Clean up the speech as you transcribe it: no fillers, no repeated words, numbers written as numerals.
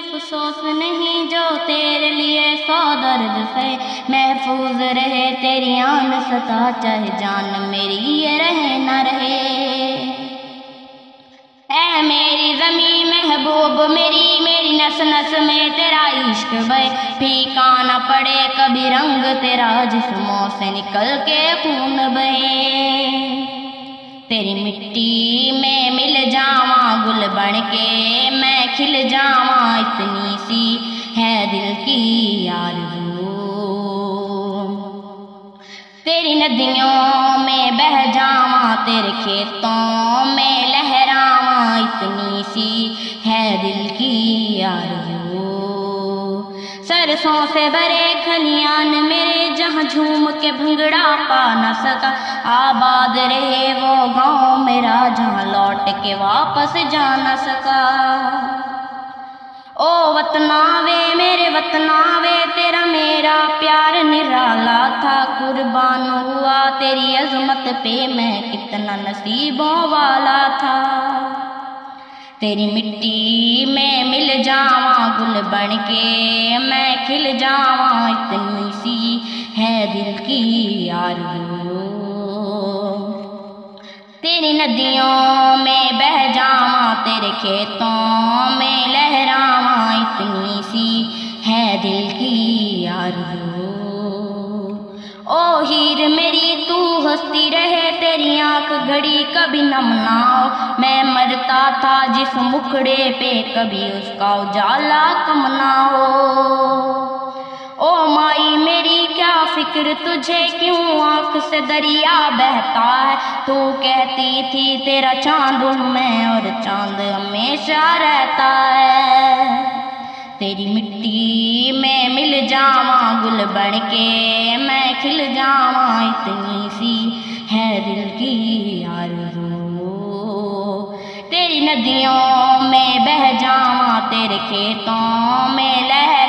अफसोस नहीं जो तेरे लिए सौ दर्द से महफूज रहे तेरी आन सता, चाहे जान मेरी ये रहे न रहे। ऐ मेरी ज़मीं महबूब मेरी, मेरी नस नस में तेरा इश्क बहे, फीका न पड़े कभी रंग तेरा जिस्मों से निकल के खून बहे। तेरी मिट्टी में मिल जावां गुल बन के मैं खिल जावां, इतनी सी है दिल की आरज़ू। तेरी नदियों में बह जावां तेरे खेतों में लहरावां, इतनी सी है दिल की आरज़ू। सरसों से भरे खलियान मेरे जहाँ झूम के भंगड़ा पा न सका, आबाद रहे वो गाँव मेरा जहाँ लौट के वापस जा न सका। ओ वतनावे मेरे वतनावे तेरा मेरा प्यार निराला था, कुर्बान हुआ तेरी अजमत पे मैं कितना नसीबों वाला था। तेरी मिट्टी में मिल जावां गुल बन के मैं खिल जावां, इतनी सी है दिल की आरज़ू। तेरी नदियों में बह जावां तेरे खेतों में लहरावां, इतनी सी है दिल की आरज़ू। ओ हीर मेरी तू हंसती रहे तेरी आँख घड़ी कभी नम ना हो, मैं मरता था जिस मुखड़े पे कभी उसका उजाला कम ना हो। ओ माई मेरी क्या फिक्र तुझे क्यों आँख से दरिया बहता है, तू कहती थी तेरा चांद मैं और चांद हमेशा रहता है। तेरी मिट्टी में मिल जावां गुल बन के मैं खिल जावां, इतनी सी है दिल की आरज़ू। तेरी नदियों में बह जावां तेरे खेतों में लहरावां,